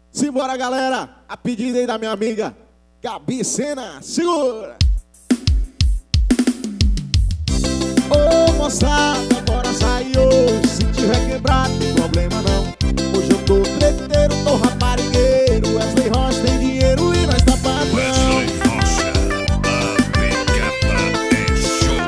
Simbora, galera. A pedida aí da minha amiga Gabi Sena. Segura. Ô moçada, bora sair hoje. Se tiver quebrado, tem problema não. Hoje eu tô treteiro, tô raparigueiro. Wesley Rocha tem dinheiro e nós tá patrão. Wesley Rocha, a pegada é show.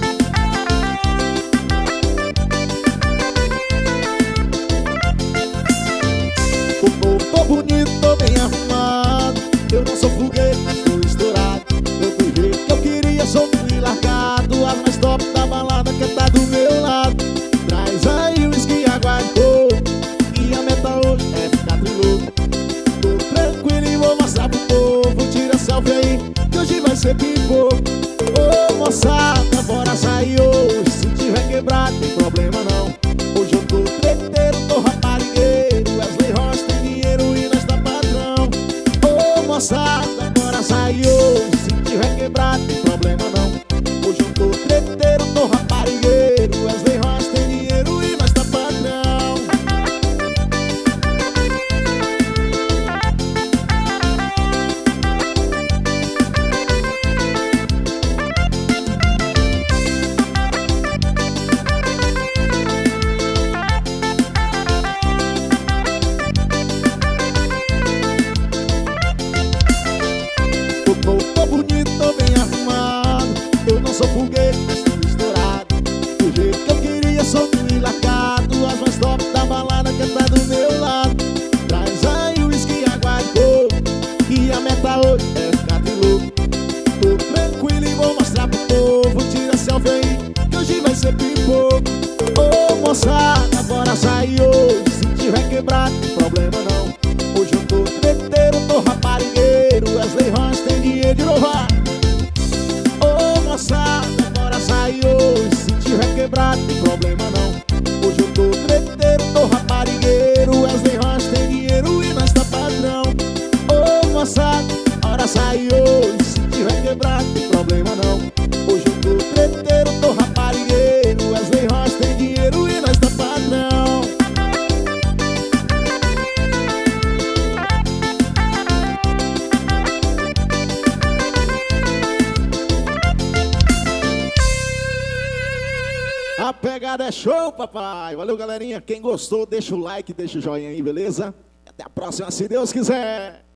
Tô novo, tô bonito, tô bem arrumado. Eu não sou foguete, mas tô estourado. Eu do jeito que eu queria, solto e largado. As mais top da balada que tá do meu lado. Traz aí o whisky, água e coco. E a meta hoje é ficar trilouco. Tô tranquilo e vou mostrar pro povo. Tira selfie aí, que hoje vai ser pipoco. Ô moçada, bora sair hoje. Se tiver quebrado, tem problema não. Hoje eu tô treteiro, tô raparigueiro. Wesley Rocha tem dinheiro e nós tá patrão. Ô moçada, bora sair hoje. Se tiver quebrado, tem problema não. Hoje eu tô treteiro, tô raparigueiro. Wesley Rocha tem dinheiro e nós tá patrão. Tô bonito, tô bem arrumado. Eu não sou foguete, mas tô estourado. Do jeito que eu queria, solto e largado. As mais top da balada que tá do meu lado. Traz aí o whisky, água e coco. E a meta hoje é ficar trilouco. Tô tranquilo e vou mostrar pro povo. Tira selfie aí, que hoje vai ser pipoco. Ô moçada, bora sair hoje. Se tiver quebrado, tem problema não. Hoje eu tô treteiro, tô raparigueiro. Wesley Rocha tem dinheiro de louvar. Ô moçada, bora sair hoje. Se tiver quebrado, tem problema não. Hoje eu tô treteiro, tô raparigueiro. Wesley Rocha tem dinheiro e nós tá padrão. Ô moçada, bora sair hoje. Se tiver quebrado, tem problema não. Hoje eu tô treteiro, tô raparigueiro. Wesley Rocha tem dinheiro e nós tá padrão. A pegada é show, papai. Valeu, galerinha. Quem gostou, deixa o like, deixa o joinha aí, beleza? Até a próxima, se Deus quiser.